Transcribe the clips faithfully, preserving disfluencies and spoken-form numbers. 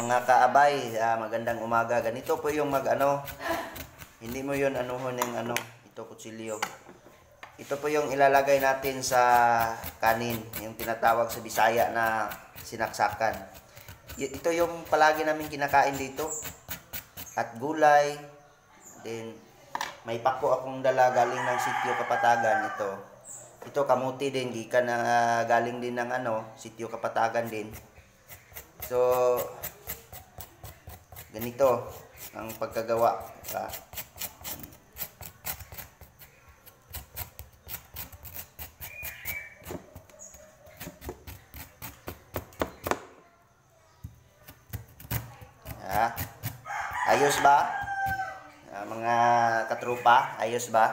mga kaabay, ah, magandang umaga. Ganito po yung mag ano, hindi mo yun anuhon yung ano, ito kutsilyo. Ito po yung ilalagay natin sa kanin, yung tinatawag sa Bisaya na sinaksakan. Ito yung palagi namin kinakain dito. At gulay, then may pako akong dala galing ng sitio Kapatagan ito. Ito kamuti din, gikan na uh, galing din ng ano, sitio Kapatagan din. So, ganito ang pagkagawa. Ah. Ah. Ayos ba? Ah, mga katrupa, ayos ba?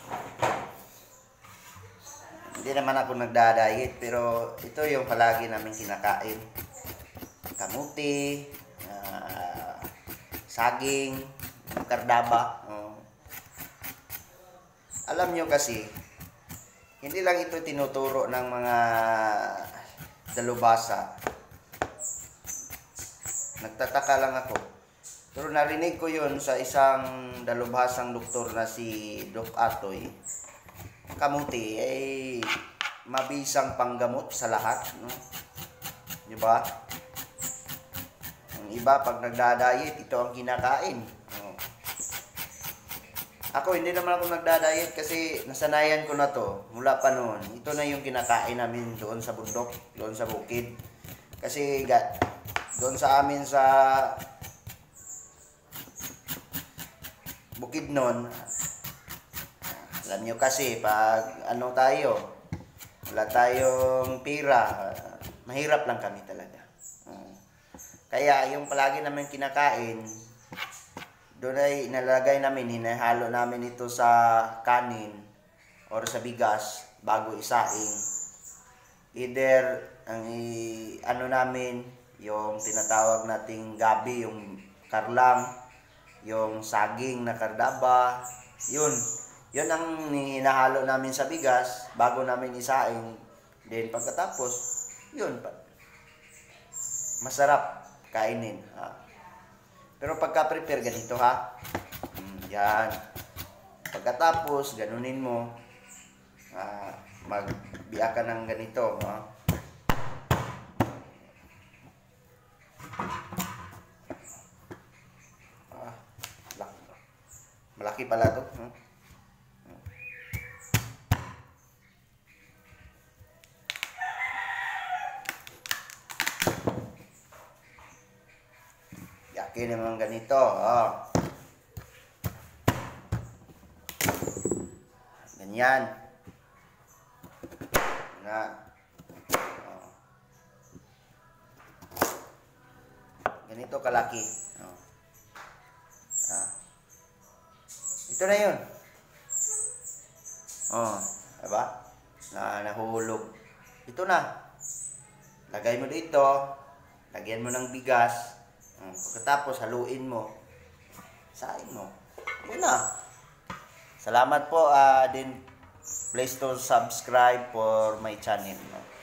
Hindi naman ako nagda-diet, pero ito yung palagi namin kinakain. Kamuti, uh, saging, kardaba. Oh. Alam nyo kasi, hindi lang ito tinuturo ng mga dalubhasa. Nagtataka lang ako. Pero narinig ko yun sa isang dalubhasang doktor na si Doc Atoy. Kamuti ay mabisang panggamot sa lahat, no? Di ba? Ang iba pag nagda-diet, ito ang kinakain. Oh. Ako hindi naman ako nagda-diet kasi nasanayan ko na to mula pa noon. Ito na yung kinakain namin doon sa bundok, doon sa bukid. Kasi doon sa amin sa bukid noon, alam nyo kasi, pag ano tayo, wala tayong pira, uh, mahirap lang kami talaga. Uh, kaya yung palagi namin kinakain, doon ay inalagay namin, hinahalo namin ito sa kanin or sa bigas bago isaing. Either, ang i, ano namin, yung tinatawag nating gabi, yung karlang, yung saging na kardaba, yun. Yun ang hinahalo namin sa bigas bago namin isaing. Then pagkatapos, yun pa. Masarap kainin. Ha? Pero pagka-prepare ganito ha. Mm, yan. Pagkatapos, ganunin mo. Uh, magbiya ka ng ganito. Ha? Ah, malaki pala ito. Ha? Yakin naman ganito. Oh. Ganyan. Na. Oh. Ganito kalaki. Oh. Ah. Ito na yun. Oh, diba? Na nahulog. Ito na. Lagay mo dito. Lagyan mo ng bigas. Pagkatapos haluin mo, saing mo. Yun na. Salamat po. Uh, din please to subscribe for my channel. No?